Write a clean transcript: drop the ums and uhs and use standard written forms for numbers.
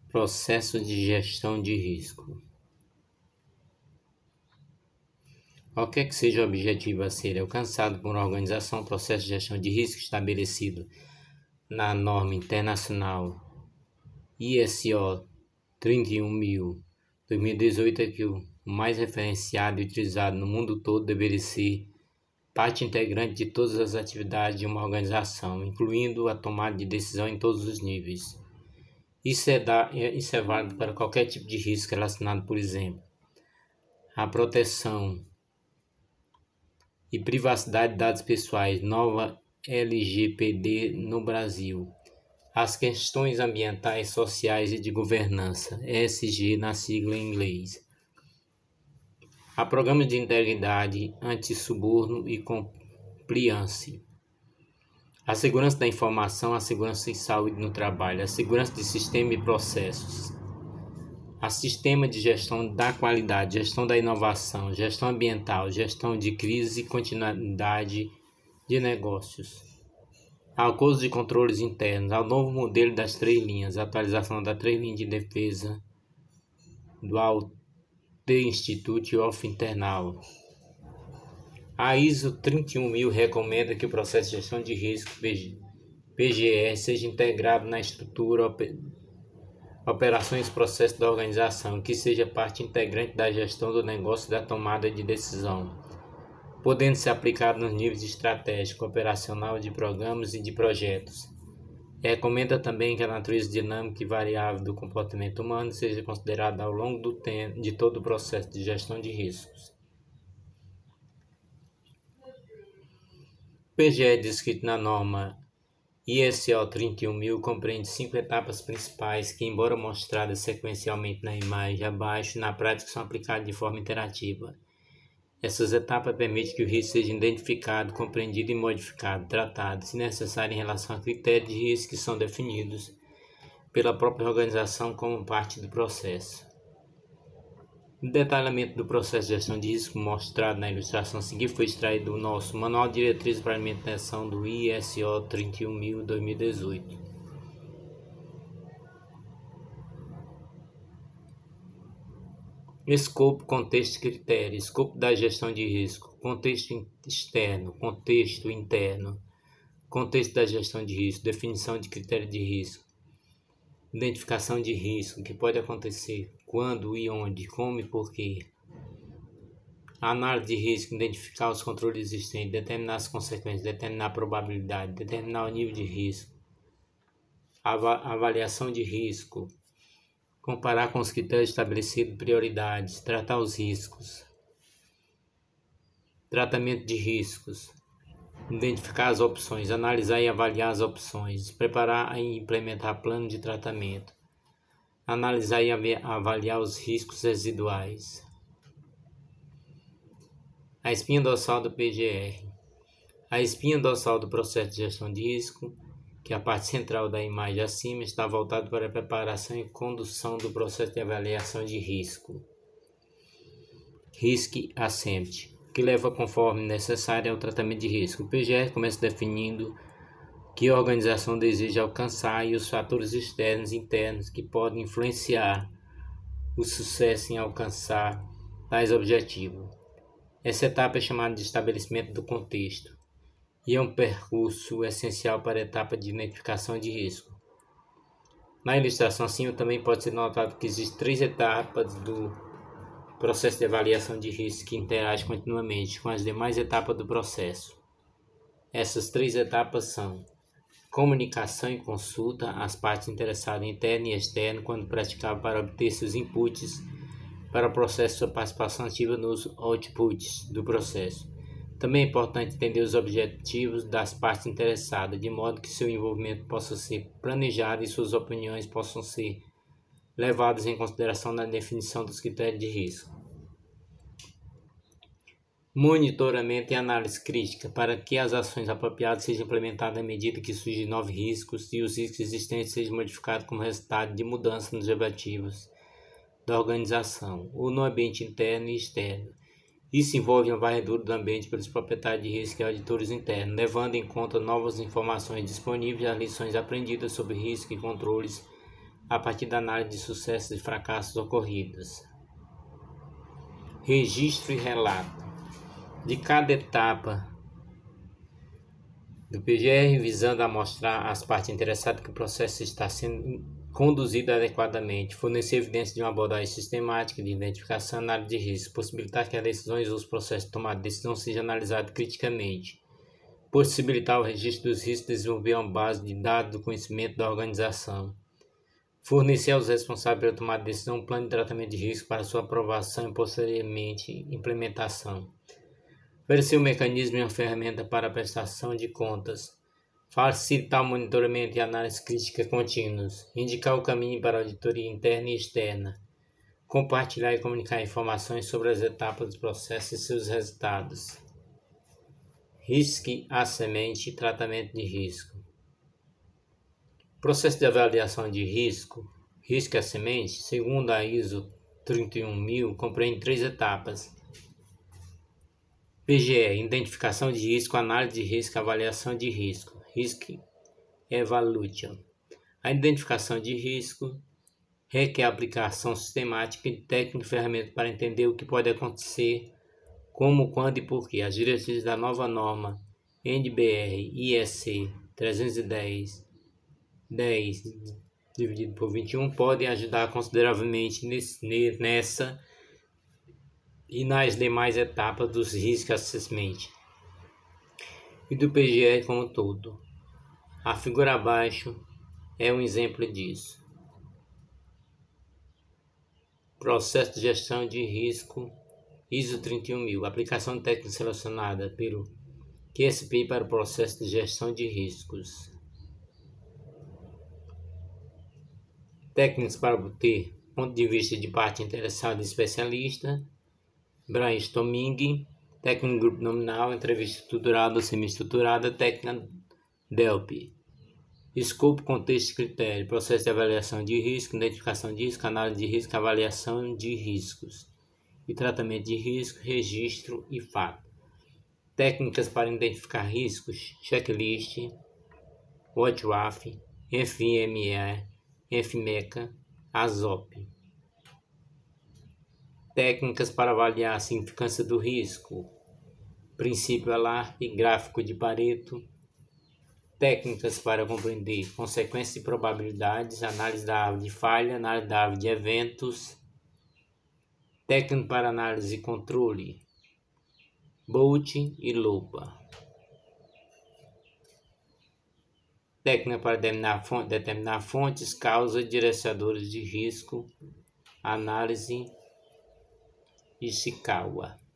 Processo de gestão de risco. Qualquer que seja o objetivo a ser alcançado por uma organização, o processo de gestão de risco estabelecido na norma internacional ISO 31000-2018 é que o mais referenciado e utilizado no mundo todo deveria ser parte integrante de todas as atividades de uma organização, incluindo a tomada de decisão em todos os níveis. Isso é válido para qualquer tipo de risco relacionado, por exemplo, à proteção e privacidade de dados pessoais, nova LGPD no Brasil, as questões ambientais, sociais e de governança, ESG na sigla em inglês, a programas de integridade, antissuborno e compliance, a segurança da informação, a segurança e saúde no trabalho, a segurança de sistema e processos, a sistema de gestão da qualidade, gestão da inovação, gestão ambiental, gestão de crise e continuidade de negócios, ao curso de controles internos, ao novo modelo das 3 linhas, a atualização das 3 linhas de defesa do The Institute of Internal. A ISO 31000 recomenda que o processo de gestão de risco PGR seja integrado na estrutura, operações e processos da organização, que seja parte integrante da gestão do negócio e da tomada de decisão, podendo ser aplicado nos níveis estratégico, operacional, de programas e de projetos. Recomenda também que a natureza dinâmica e variável do comportamento humano seja considerada ao longo do tempo de todo o processo de gestão de riscos. O PGR descrito na norma ISO 31000 compreende 5 etapas principais que, embora mostradas sequencialmente na imagem abaixo, na prática são aplicadas de forma interativa. Essas etapas permitem que o risco seja identificado, compreendido e modificado, tratado, se necessário, em relação a critérios de risco que são definidos pela própria organização como parte do processo. O detalhamento do processo de gestão de risco mostrado na ilustração a seguir foi extraído do nosso Manual de Diretrizes para a Implementação do ISO 31000-2018. Escopo, contexto e critério. Escopo da gestão de risco. Contexto externo, contexto interno. Contexto da gestão de risco. Definição de critério de risco. Identificação de risco. O que pode acontecer, quando e onde, como e por quê. Análise de risco. Identificar os controles existentes. Determinar as consequências. Determinar a probabilidade. Determinar o nível de risco. Avaliação de risco. Comparar com os critérios estabelecidos, prioridades, tratar os riscos, tratamento de riscos, identificar as opções, analisar e avaliar as opções, preparar e implementar plano de tratamento, analisar e avaliar os riscos residuais. A espinha dorsal do PGR. A espinha dorsal do processo de gestão de risco, que é a parte central da imagem acima, está voltada para a preparação e condução do processo de avaliação de risco. Risk Assessment, que leva conforme necessário ao tratamento de risco. O PGR começa definindo que a organização deseja alcançar e os fatores externos e internos que podem influenciar o sucesso em alcançar tais objetivos. Essa etapa é chamada de estabelecimento do contexto e é um percurso essencial para a etapa de identificação de risco. Na ilustração acima também pode ser notado que existem 3 etapas do processo de avaliação de risco que interagem continuamente com as demais etapas do processo. Essas 3 etapas são comunicação e consulta às partes interessadas interno e externo quando praticável para obter seus inputs para o processo de sua participação ativa nos outputs do processo. Também é importante entender os objetivos das partes interessadas, de modo que seu envolvimento possa ser planejado e suas opiniões possam ser levadas em consideração na definição dos critérios de risco. Monitoramento e análise crítica, para que as ações apropriadas sejam implementadas à medida que surgem novos riscos e os riscos existentes sejam modificados como resultado de mudanças nos objetivos da organização, ou no ambiente interno e externo. Isso envolve uma varredura do ambiente pelos proprietários de risco e auditores internos, levando em conta novas informações disponíveis e as lições aprendidas sobre risco e controles a partir da análise de sucessos e fracassos ocorridos. Registro e relato de cada etapa do PGR, visando a mostrar às partes interessadas que o processo está sendo conduzido adequadamente, fornecer evidência de uma abordagem sistemática de identificação e análise de risco, possibilitar que as decisões ou os processos de tomada de decisão sejam analisados criticamente, possibilitar o registro dos riscos, desenvolver uma base de dados do conhecimento da organização, fornecer aos responsáveis pela tomada de decisão um plano de tratamento de risco para sua aprovação e posteriormente implementação, oferecer um mecanismo e uma ferramenta para a prestação de contas, facilitar o monitoramento e análise crítica contínuos, indicar o caminho para a auditoria interna e externa, compartilhar e comunicar informações sobre as etapas do processo e seus resultados. Risco à semente e tratamento de risco. Processo de avaliação de risco à semente, segundo a ISO 31000, compreende 3 etapas. PGE, identificação de risco, análise de risco, avaliação de risco. Risk Evaluation. A identificação de risco requer aplicação sistemática de técnica e ferramentas para entender o que pode acontecer, como, quando e por quê. As diretrizes da nova norma NBR-IEC 310 dividido por 21 podem ajudar consideravelmente nessa e nas demais etapas dos riscos assessment e do PGR como um todo. A figura abaixo é um exemplo disso. Processo de gestão de risco ISO 31000, aplicação técnica selecionada pelo QSPI para o processo de gestão de riscos. Técnicas para obter ponto de vista de parte interessada e especialista. Brainstorming, técnica de grupo nominal, entrevista estruturada ou semi-estruturada, técnica DELP. Escopo, contexto e critério, processo de avaliação de risco, identificação de risco, análise de risco, avaliação de riscos e tratamento de risco, registro e fato. Técnicas para identificar riscos, checklist, WOTWAF, FME, FMECA, ASOP. Técnicas para avaliar a significância do risco, princípio ALARP, gráfico de Pareto. Técnicas para compreender consequências e probabilidades, análise da árvore de falha, análise da árvore de eventos. Técnica para análise e controle, Bolt e Lupa. Técnica para determinar fontes, causas e direcionadores de risco, análise Ishikawa.